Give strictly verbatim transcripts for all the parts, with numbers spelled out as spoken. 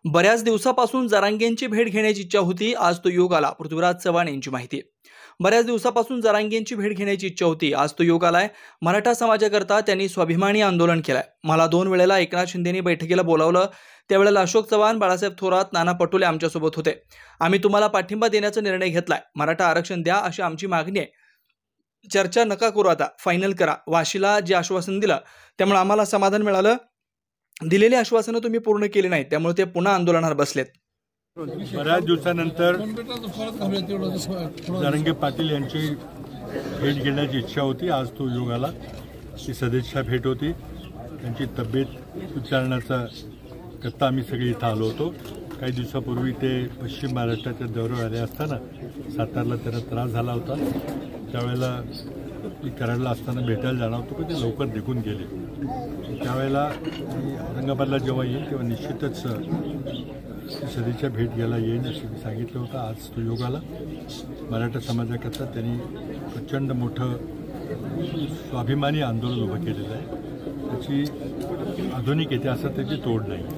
बऱ्याच दिवसापासून जरांगेंची भेट घेण्याची इच्छा होती, आज तो योग आला. पृथ्वीराज चव्हाण यांची माहिती. बऱ्याच दिवसापासून जरांगेंची भेट घेण्याची इच्छा होती, आज तो योग आलाय. मराठा समाजाकरता त्यांनी स्वाभिमानी आंदोलन केलंय. मला दोन वेळेला एकनाथ शिंदेनी बैठकीला बोलावलं, त्यावेळेला अशोक चव्हाण, बाळासाहेब थोरात, नाना पटोले आमच्यासोबत होते. आम्ही तुम्हाला पाठिंबा देण्याचा निर्णय घेतलाय. मराठा आरक्षण द्या अशी आमची मागणी आहे. चर्चा नका करू, आता फायनल करा. वाशीला जे आश्वासन दिलं त्यामुळे आम्हाला समाधान मिळालं. दिलेली आश्वासनं तुम्ही पूर्ण केली नाहीत, त्यामुळे ते पुन्हा आंदोलनावर बसलेत. बऱ्याच दिवसानंतर जरांगे पाटील यांची भेट घेण्याची इच्छा होती, आज तो योग आला. ती सदिच्छा भेट होती. त्यांची तब्येत विचारण्याचा करता आम्ही सगळे इथं आलो होतो. काही दिवसापूर्वी ते पश्चिम महाराष्ट्राच्या दौऱ्यावर आले असताना सातारला त्यांना त्रास झाला होता. त्यावेळेला मी कराडला असताना भेटायला जाणार होतो, पण ते लवकर निघून गेले. त्यावेळेला मी औरंगाबादला जेव्हा येईल तेव्हा निश्चितच सदिच्छा भेट घ्यायला येईन असं मी सांगितलं होतं. आज तो योग आला. मराठा समाजाकरता त्यांनी प्रचंड मोठं स्वाभिमानी आंदोलन उभं केलेलं आहे. त्याची आधुनिक इतिहासात त्याची तोड नाही.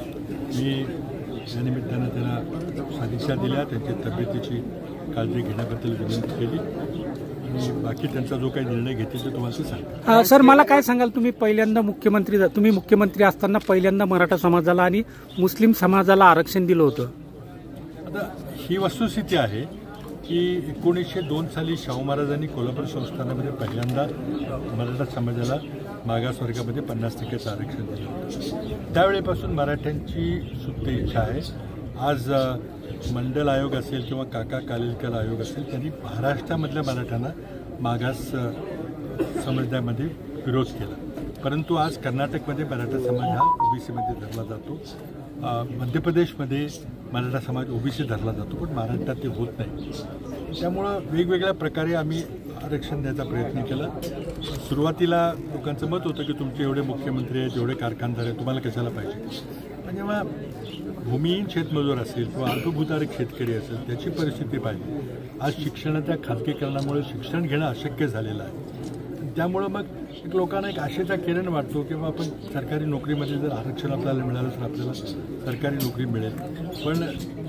मी या निमित्तानं त्यांना सदिच्छा दिल्या, त्यांच्या तब्येतीची काळजी घेण्याबद्दल विनंती केली आणि बाकी त्यांचा जो काही निर्णय घेतील ते तुम्हाला ते सांगतो. सर, मला काय सांगाल, तुम्ही पहिल्यांदा मुख्यमंत्री तुम्ही मुख्यमंत्री असताना पहिल्यांदा मराठा समाजाला आणि मुस्लिम समाजाला आरक्षण दिलं होतं. आता ही वस्तुस्थिती आहे की एकोणीसशे दोन साली शाहू महाराजांनी कोल्हापूर संस्थानामध्ये पहिल्यांदा मराठा समाजाला मागासवर्गामध्ये पन्नास टक्क्याचं आरक्षण दिलं होतं. त्यावेळेपासून मराठ्यांची सुप्त इच्छा आहे. आज मंडल आयोग असेल किंवा काका कालेलकर आयोग असेल, त्यांनी महाराष्ट्रामधल्या मराठ्यांना मागास समुदायामध्ये विरोध केला. परंतु आज कर्नाटकमध्ये मराठा समाज हा ओबीसीमध्ये धरला जातो. मध्य प्रदेशमध्ये मराठा समाज ओबीसी धरला जातो, पण महाराष्ट्रात ते होत नाही. त्यामुळं वेगवेगळ्या प्रकारे आम्ही आरक्षण द्यायचा प्रयत्न केला. सुरुवातीला लोकांचं मत होतं की तुमचे एवढे मुख्यमंत्री आहेत, एवढे कारखानदार आहेत, तुम्हाला कशाला पाहिजे. पण जेव्हा भूमिहीन शेतमजूर असेल किंवा अल्पभूधारक शेतकरी असेल, त्याची परिस्थिती पाहिजे. आज शिक्षणाच्या खाजगीकरणामुळे शिक्षण घेणं अशक्य झालेलं आहे. त्यामुळं मग एक लोकांना एक आशेचा किरण वाटतो किंवा आपण सरकारी नोकरीमध्ये जर आरक्षण आपल्याला मिळालं तर आपल्याला सरकारी नोकरी मिळेल. पण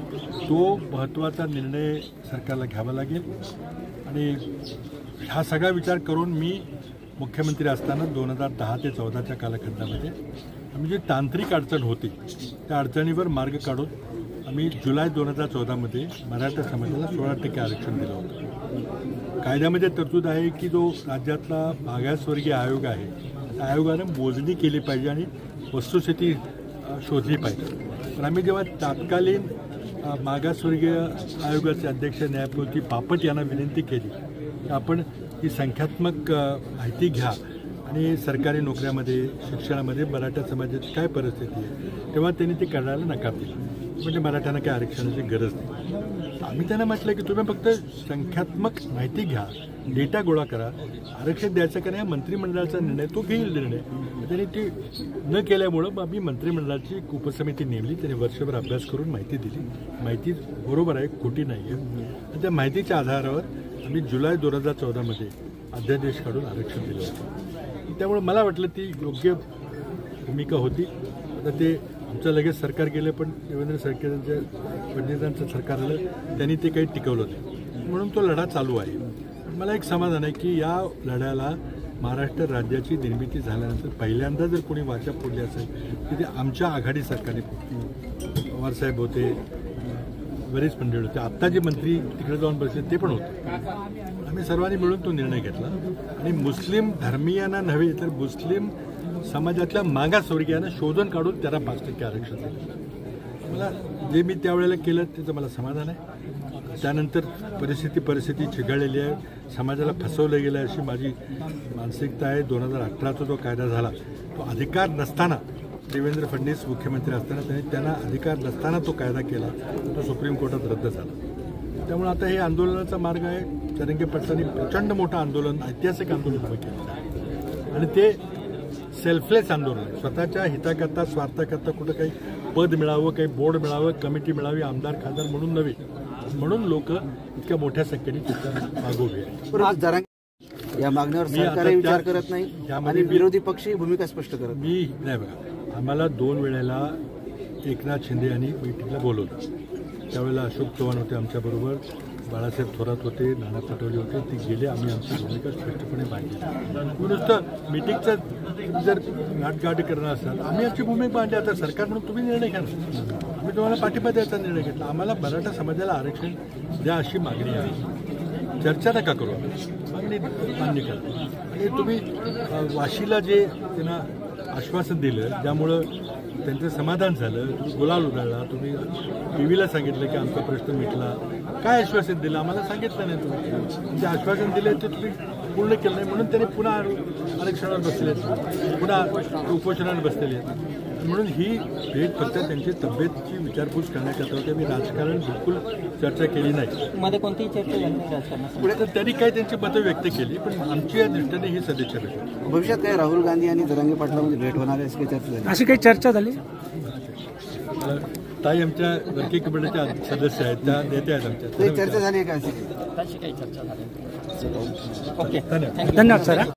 तो महत्त्वाचा निर्णय सरकारला घ्यावा लागेल आणि हा सगळा विचार करून मी मुख्यमंत्री असताना दोन हजार दहा ते चौदाच्या कालखंडामध्ये आम्ही जी तांत्रिक अडचण होती त्या अडचणीवर मार्ग काढून आम्ही जुलै दोन हजार चौदामध्ये मराठा समाजाला सोळा टक्के आरक्षण दिलं होतं. कायद्यामध्ये तरतूद आहे की जो राज्यातला मागासवर्गीय आयोग आहे त्या आयोगानं मोजणी केली पाहिजे आणि वस्तुस्थिती शोधली पाहिजे. पण आम्ही जेव्हा तत्कालीन मागासवर्गीय आयोगाचे अध्यक्ष न्यायमूर्ती बापट यांना विनंती केली की आपण ही संख्यात्मक माहिती घ्या आणि सरकारी नोकऱ्यामध्ये शिक्षणामध्ये मराठा समाजाची काय परिस्थिती आहे, तेव्हा त्यांनी ते करायला नकार दिला. म्हणजे मराठ्यांना काय आरक्षणाची गरज नाही. आम्ही त्यांना म्हटलं की तुम्ही फक्त संख्यात्मक माहिती घ्या, डेटा गोळा करा, आरक्षण द्यायचं का नाही मंत्रिमंडळाचा निर्णय, तो घेईल निर्णय. त्यांनी ते न केल्यामुळं आम्ही मंत्रिमंडळाची एक उपसमिती नेमली. त्यांनी वर्षभर अभ्यास करून माहिती दिली. माहिती बरोबर आहे, खोटी नाही आहे. आणि त्या माहितीच्या आधारावर आम्ही जुलै दोन हजार चौदामध्ये अध्यादेश काढून आरक्षण दिलं होतं. त्यामुळे मला वाटलं ती योग्य भूमिका होती. आता ते आमचं लगेच सरकार गेलं, पण देवेंद्र सरकारच्या फडणवीसांचं सरकार आलं, त्यांनी ते काही टिकवलं नाही. म्हणून तो लढा चालू आहे. मला एक समाधान आहे की या लढ्याला महाराष्ट्र राज्याची निर्मिती झाल्यानंतर पहिल्यांदा जर कोणी वाचा फोडली असेल की ते आमच्या आघाडी सरकारने फोडली. पवारसाहेब होते, बरेच मंडळ होते, आत्ता जे मंत्री तिकडे जाऊन बसले ते पण होते. आम्ही सर्वांनी मिळून तो निर्णय घेतला आणि मुस्लिम धर्मीयांना नव्हे तर मुस्लिम समाजातल्या मागासवर्गीयांना शोधून काढून त्याला पाच टक्के आरक्षण दिलं. मला जे मी त्यावेळेला केलं त्याचं मला समाधान आहे. त्यानंतर परिस्थिती परिस्थिती चिघळलेली आहे, समाजाला फसवलं गेलं अशी माझी मानसिकता आहे. दोन हजार अठराचा जो कायदा झाला तो अधिकार नसताना, देवेंद्र फडणवीस मुख्यमंत्री असताना त्यांनी त्यांना अधिकार नसताना तो कायदा केला, तो सुप्रीम कोर्टात रद्द झाला. त्यामुळे आता हे आंदोलनाचा मार्ग आहे. जरांगे पाटलांनी प्रचंड मोठं आंदोलन, ऐतिहासिक आंदोलन उभं केलं आहे आणि ते सेल्फलेस आंदोलन आहे. स्वतःच्या हिताकरता स्वार्थाकरता कुठं काही पद मिळावं, काही बोर्ड मिळावं, कमिटी मिळावी, आमदार खासदार म्हणून नव्हे, म्हणून लोक इतक्या मोठ्या संख्येने तिथं मागोवे आहेत. या मागणीवर सरकारही विचार करत नाही आणि विरोधी पक्षही भूमिका स्पष्ट करत मी नाही. बघा, आम्हाला दोन वेळेला एकनाथ शिंदे यांनी बैठकीला बोलवलं. त्यावेळेला अशोक चव्हाण होते आमच्याबरोबर, बाळासाहेब थोरात होते, नाना पटोले होते. ते गेले, आम्ही आमची भूमिका स्पष्टपणे मांडली. नुसतं मिटिंगचं जर गाठगाठी करणार असाल, आम्ही आमची भूमिका मांडली. आता सरकार म्हणून तुम्ही निर्णय घ्या ना, आम्ही तुम्हाला पाठिंबा द्यायचा निर्णय घेतला. आम्हाला मराठा समाजाला आरक्षण द्या अशी मागणी आहे. चर्चा नका करू, मागणी मान्य करा. आणि तुम्ही वाशीला जे त्यांना आश्वासन दिलं, त्यामुळं त्यांचं समाधान झालं, तुम्ही गुलाल उधळला, तुम्ही टी व्हीला सांगितलं की आमचा प्रश्न मिटला. काय आश्वासन दिलं आम्हाला सांगितलं नाही. तुम्ही जे आश्वासन दिले ते तुम्ही पूर्ण केलं नाही, म्हणून त्यांनी पुन्हा आरक्षणावर बसले, पुन्हा उपोषणावर बसलेले आहेत. म्हणून ही भेट फक्त त्यांची तब्येतची विचारपूस करण्याकरता होती. आम्ही राजकारण बिलकुल चर्चा केली नाही. मध्ये कोणतीही चर्चा झाली नाही राजकारणात. पुढे तर त्यांनी काही त्यांची मतं व्यक्त केली, पण आमची या दृष्टीने ही सदिच्छा भेट. भविष्यात काय राहुल गांधी आणि जरांगे पाटलांमध्ये भेट होणार आहे अशी काही चर्चा झाली? अशी काही चर्चा झाली? ताई आमच्या वर्किंग कमिटीच्या सदस्य आहेत, त्या नेत्या आहेत आमच्या. काही चर्चा झाली आहे का अशी? अशी काही चर्चा झाली. ओके, धन्यवाद. धन्यवाद सर.